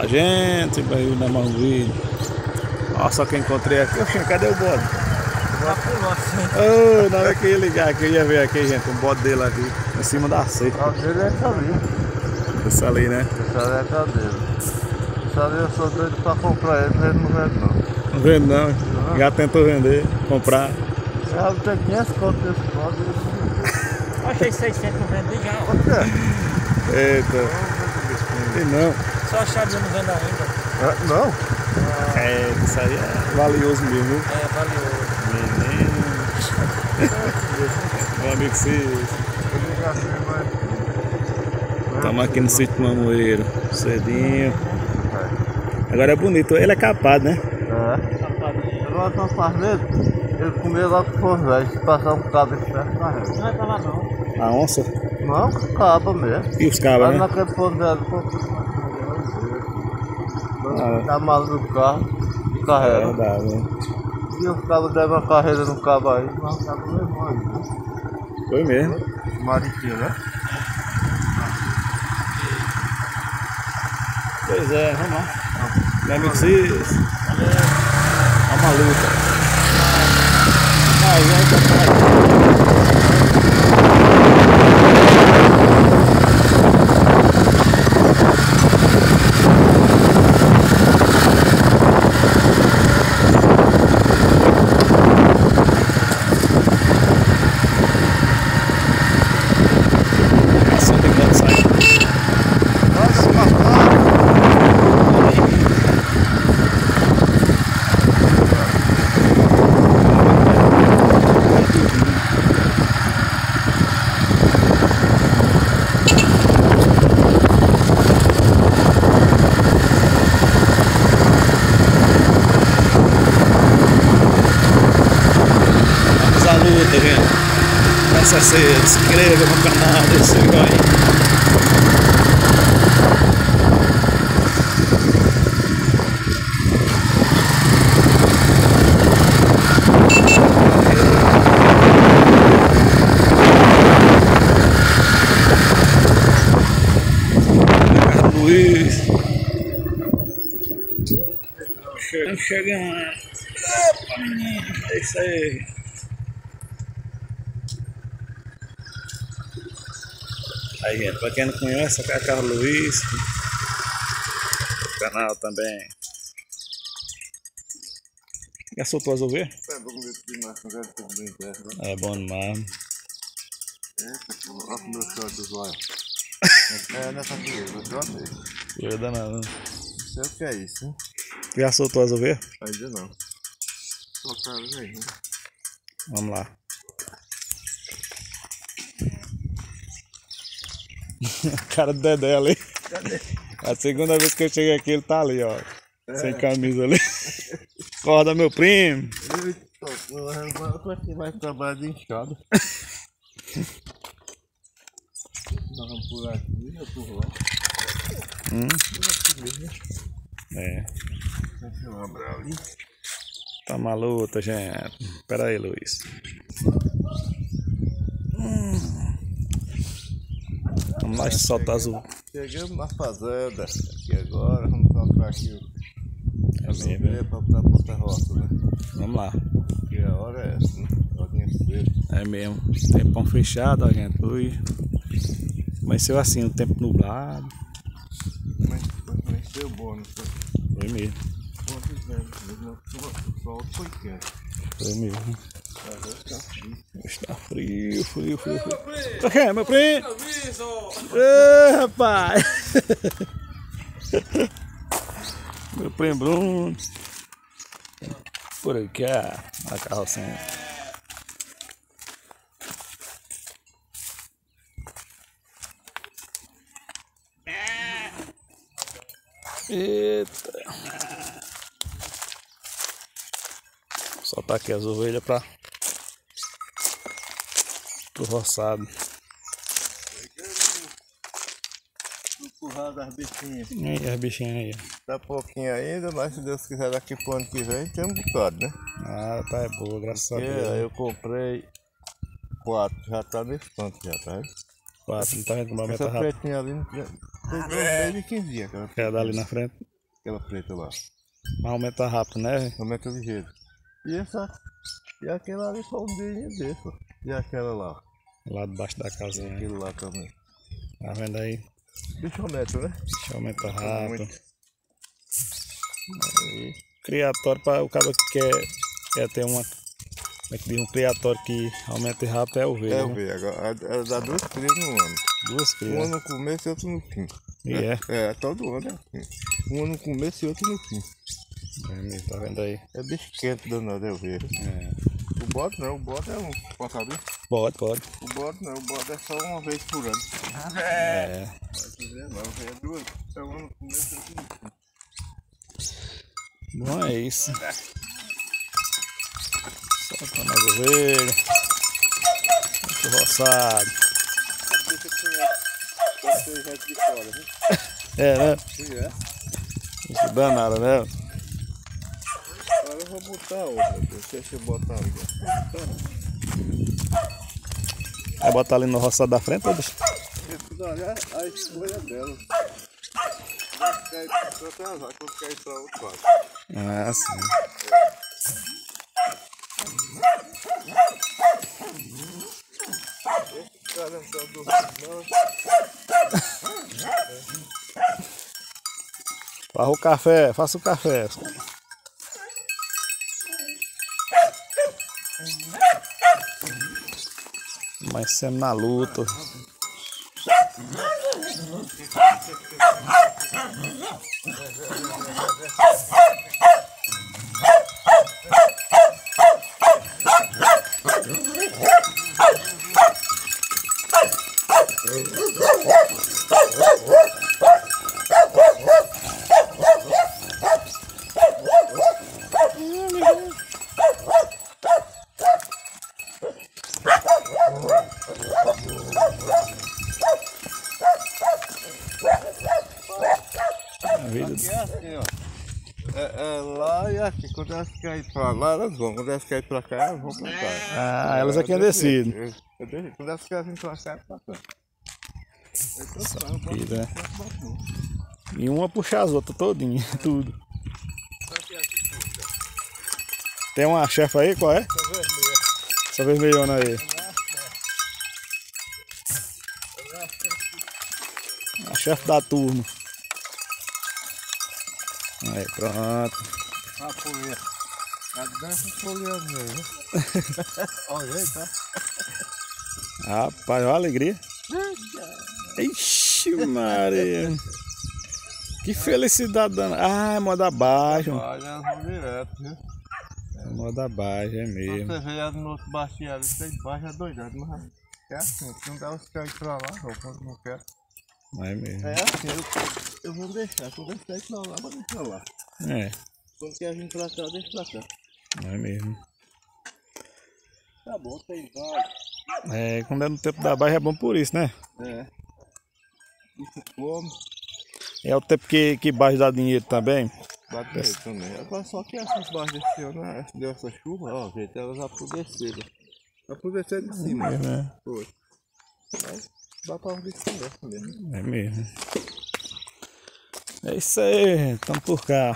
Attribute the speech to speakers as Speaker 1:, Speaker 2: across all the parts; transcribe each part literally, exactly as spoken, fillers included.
Speaker 1: lá, gente, barril na mão do vídeo. Olha só que eu encontrei aqui. Oxê, cadê o bode?
Speaker 2: Já pulou assim.
Speaker 1: Oh, na hora que eu ia ligar aqui, eu ia ver aqui, gente, o bode dele aqui, em cima da seca.
Speaker 2: A dele é essa ali.
Speaker 1: Essa ali, né?
Speaker 2: Essa ali é a dele. Essa ali eu sou doido pra comprar ele, mas ele não vende não.
Speaker 1: Não vende não, não. Já tentou vender, comprar.
Speaker 2: Já tem quinhentos conto desse bode.
Speaker 3: Eu achei seiscentos não vende já.
Speaker 2: Por quê?
Speaker 1: Eita. E não.
Speaker 3: Só a chave eu não vendo ainda.
Speaker 2: É, não?
Speaker 1: É, isso aí é valioso mesmo, viu?
Speaker 3: É, valeu.
Speaker 1: Menino. Meu amigo Cis. Estamos aqui no sítio Mamoeiro, cedinho. Agora é bonito, ele é capado, né?
Speaker 2: É. Agora estão fazendo, ele comeu lá pro Forno Velho, se passar um cabo de ferro, carrega.
Speaker 3: Não vai pra lá não.
Speaker 1: A onça
Speaker 2: Não, caba mesmo.
Speaker 1: e os cabas,
Speaker 2: Lá
Speaker 1: né?
Speaker 2: naquele Forno Velho, pô.
Speaker 1: Ah.
Speaker 2: Dá mal no carro e
Speaker 1: É
Speaker 2: carrega.
Speaker 1: verdade, né?
Speaker 2: E os cabos deram uma carreira no cabo aí, mas o cabo levou aí.
Speaker 1: Foi mesmo.
Speaker 2: Maritinho, né?
Speaker 1: Pois é, vamos lá. Meu amigo Cis. É uma luta. Aí, aí, só tem que sair. Vamos à luta, gente. Peça se inscreva no canal, deixa seu joinha. Luiz. Chegando, chegando. Opa, menino. É isso aí. Aí, gente, pra quem não conhece, aqui é Carlos Luiz. O canal também. Já soltou as ovelhas?
Speaker 2: É bom ver demais, não deve ter bem perto, né?
Speaker 1: É bom demais.
Speaker 2: Eita, pô, olha o meu short dos olhos. É nessa aqui, eu vou ver.
Speaker 1: Eu danado.
Speaker 2: Não sei o que é isso, hein?
Speaker 1: Já soltou as ovelhas?
Speaker 2: Ainda não. Só pra ver aí, né?
Speaker 1: Vamos lá. A cara do Dedé ali.
Speaker 2: Cadê?
Speaker 1: A segunda vez que eu cheguei aqui, ele tá ali, ó. É. Sem camisa ali. Acorda, meu primo.
Speaker 2: Eita, porra, agora aqui vai trabalhar de enxada. Nós vamos por aqui, eu por lá.
Speaker 1: Hum.
Speaker 2: Por aqui mesmo.
Speaker 1: É.
Speaker 2: Deixa eu abrir ali.
Speaker 1: Tá maluta, gente. Pera aí, Luiz. Hum. Vamos lá soltar as ovelhas.
Speaker 2: Chegamos na fazenda aqui agora, vamos comprar aqui o
Speaker 1: É mesmo.
Speaker 2: pra pra Ponta Roça, né?
Speaker 1: Vamos lá.
Speaker 2: Porque a hora é essa, né? Horinha cedo.
Speaker 1: É mesmo. Tempão fechado, ó, gente. Hoje. Amanheceu assim, o tempo nublado.
Speaker 2: Mas amanheceu bom, não foi?
Speaker 1: Foi mesmo.
Speaker 2: Bom dizendo, o sol foi quente.
Speaker 1: Foi mesmo.
Speaker 2: Agora tá frio.
Speaker 1: Está frio, frio, frio, frio. Tá quê, meu primo? Ê, rapaz! Meu primo Bruno. Por aqui, a carrocinha. Eita! Vou soltar aqui as ovelhas para pro roçado.
Speaker 2: Empurrar das bichinhas.
Speaker 1: E aí, as bichinhas aí?
Speaker 2: Tá pouquinho ainda, mas se Deus quiser daqui pro ano que vem tem um bocado, né?
Speaker 1: Ah, tá é boa, graças a
Speaker 2: Porque
Speaker 1: Deus.
Speaker 2: aí eu comprei quatro, já tá nesse canto já, tá?
Speaker 1: Quatro, não tá vendo como a
Speaker 2: Essa
Speaker 1: meta rápida?
Speaker 2: pretinha ali não tem desde quinze dias, cara.
Speaker 1: Quer dar ali na frente?
Speaker 2: Aquela preta lá.
Speaker 1: Mas aumenta rápido, né?
Speaker 2: Aumenta ligeiro. E essa. E aquela ali só um dia desse. E aquela lá.
Speaker 1: Lá debaixo da
Speaker 2: E
Speaker 1: casinha.
Speaker 2: aquele lá também.
Speaker 1: Tá vendo aí?
Speaker 2: Bichômetro, né?
Speaker 1: Deixa eu aumentar rápido.
Speaker 2: Muito. Aí.
Speaker 1: Criatório para o cara que quer, quer ter uma. Como é que diz? Um criatório que aumente rápido é o V.
Speaker 2: É o
Speaker 1: né?
Speaker 2: V. Agora ela dá duas crias no ano.
Speaker 1: Duas
Speaker 2: Um
Speaker 1: crias.
Speaker 2: ano no começo e outro no fim.
Speaker 1: E é?
Speaker 2: É, todo ano é assim. Um ano no começo e outro no fim.
Speaker 1: É mesmo, tá vendo aí?
Speaker 2: É bicho quente danado, é o V.
Speaker 1: É.
Speaker 2: O bode não, o bode é um. Posso abrir?
Speaker 1: Pode, pode.
Speaker 2: O bode não, o bode é só uma vez por ano.
Speaker 1: É.
Speaker 2: Mas o V não, o V é duas. É um ano no começo e outro no fim.
Speaker 1: Bom, é isso. Solta mais ovelha. Muito roçado.
Speaker 2: Deixa eu conhecer. Pode ser gente de fora, viu?
Speaker 1: É, né?
Speaker 2: É.
Speaker 1: Isso danado, né?
Speaker 2: Agora eu vou botar outra. Deixa eu botar ali.
Speaker 1: Vai botar ali no roçado da frente ou deixa?
Speaker 2: Precisa olhar a escolha dela. Quando quer ir para azar, quando quer ir para outro lado.
Speaker 1: Ah, sim.
Speaker 2: Esse cara não tá dormindo,
Speaker 1: Farra o café, faça o café. Mas sempre na luta.
Speaker 2: Aqui é assim, ó. É, é lá e aqui. Quando elas querem ir pra lá, elas vão. Quando elas querem ir pra cá, elas vão pra cá.
Speaker 1: Ah, elas é quem decide.
Speaker 2: É, é, é, quando elas querem vir pra cá, é pra cá.
Speaker 1: Vida, né? E uma puxa as outras todinha, tudo. Tem uma chefe aí, qual é? Essa vermelhona aí. A chefe da turma. Aí, pronto.
Speaker 2: A folha. A dança folhando mesmo. Olha aí, tá?
Speaker 1: Rapaz, olha a alegria. Ixi, Maria. Que felicidade danada. Ah, é moda baixa.
Speaker 2: Olha, elas vão direto, viu?
Speaker 1: É moda baixa, é mesmo.
Speaker 2: Você vê no outro baixinho ali, tem baixo é doidado, mas é assim, se não dá os caras pra lá, não, quando não quer.
Speaker 1: É mesmo.
Speaker 2: É assim, eu, eu vou deixar, quando eles querem pra lá, vou deixar lá.
Speaker 1: É,
Speaker 2: Quando quer vir pra cá, eu deixo pra cá.
Speaker 1: é mesmo.
Speaker 2: Tá bom, tem vários.
Speaker 1: É, quando é no tempo da baixa é bom por isso, né?
Speaker 2: É. Isso come,
Speaker 1: É o tempo que, que baixa dá dinheiro também.
Speaker 2: bate dinheiro também. Agora só que essas baixas desse ano, né, deu essa chuva, ó, gente, elas apodreceram. Apodreceram de cima.
Speaker 1: É, né?
Speaker 2: Foi. Mas dá pra ver isso mesmo.
Speaker 1: É mesmo. É isso aí, estamos por cá.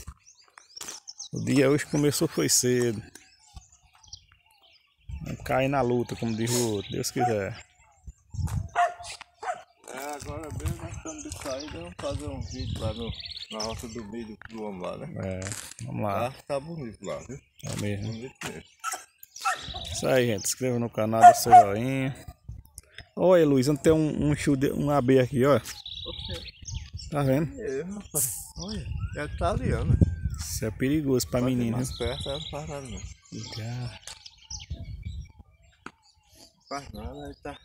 Speaker 1: O dia hoje começou foi cedo. Vamos cair na luta, como diz o outro, Deus quiser.
Speaker 2: É, agora mesmo nós estamos de saída, vamos fazer um vídeo lá no, na roça do milho do homem lá, né?
Speaker 1: É, vamos lá.
Speaker 2: Lá tá bonito lá, viu?
Speaker 1: É mesmo.
Speaker 2: Bonito mesmo.
Speaker 1: Isso aí, gente. Se inscreva no canal, deixa seu joinha. Olha, Luiz, não tem um, um, chude, um abelha aqui, ó. Tá vendo?
Speaker 2: É, rapaz. Olha, é italiano.
Speaker 1: Isso é perigoso pra
Speaker 2: Pode ir
Speaker 1: menino.
Speaker 2: mais perto, ela não faz nada não.
Speaker 1: Já.
Speaker 2: Não faz nada, aí tá.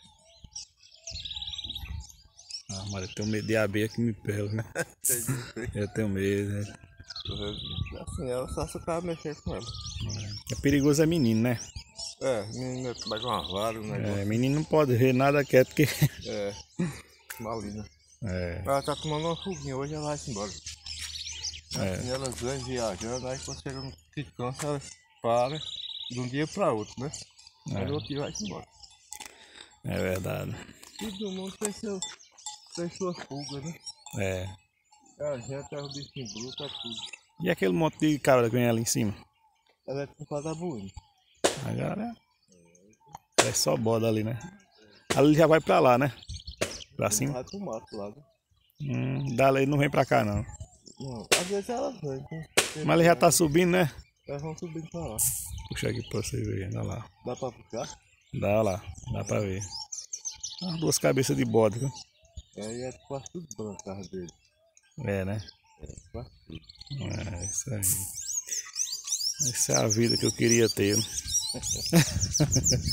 Speaker 1: Ah, mas eu tenho medo de abelha que me pega, né? Eu tenho medo, né?
Speaker 2: Assim, ela só se o cara mexer com ela.
Speaker 1: É perigoso é menino, né?
Speaker 2: É, menina pega uma vara, um negócio.
Speaker 1: É, menino não pode ver nada quieto que.
Speaker 2: É, malina.
Speaker 1: É,
Speaker 2: Ela tá tomando uma fuguinha, hoje ela vai embora.
Speaker 1: É.
Speaker 2: Assim, elas vêm viajando, aí quando chega no descanso, ela para de um dia para outro, né? Aí
Speaker 1: É.
Speaker 2: no outro dia vai embora.
Speaker 1: é verdade.
Speaker 2: Todo mundo tem, seu, tem sua fuga, né?
Speaker 1: É.
Speaker 2: A gente é o bichinho bruto, é tudo.
Speaker 1: E aquele monte de cabra que vem ali em cima?
Speaker 2: Ela é culpa da buina.
Speaker 1: Agora é só boda ali, né? Ali já vai pra lá, né? Pra cima.
Speaker 2: Vai pro mato lá, né?
Speaker 1: Hum, dali não vem pra cá não.
Speaker 2: Não, às vezes ela vem. Né?
Speaker 1: Mas ele já tá subindo, né?
Speaker 2: Elas vão subindo pra lá.
Speaker 1: Puxa aqui pra você ver, olha lá.
Speaker 2: Dá pra puxar?
Speaker 1: Dá lá, dá pra ver. As duas cabeças de bode, viu?
Speaker 2: Aí é quase tudo branco a casa dele.
Speaker 1: É, né?
Speaker 2: É, quase tudo.
Speaker 1: É, isso aí. Essa é a vida que eu queria ter.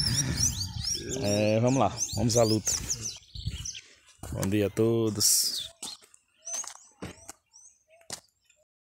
Speaker 1: É, vamos lá, vamos à luta. Bom dia a todos.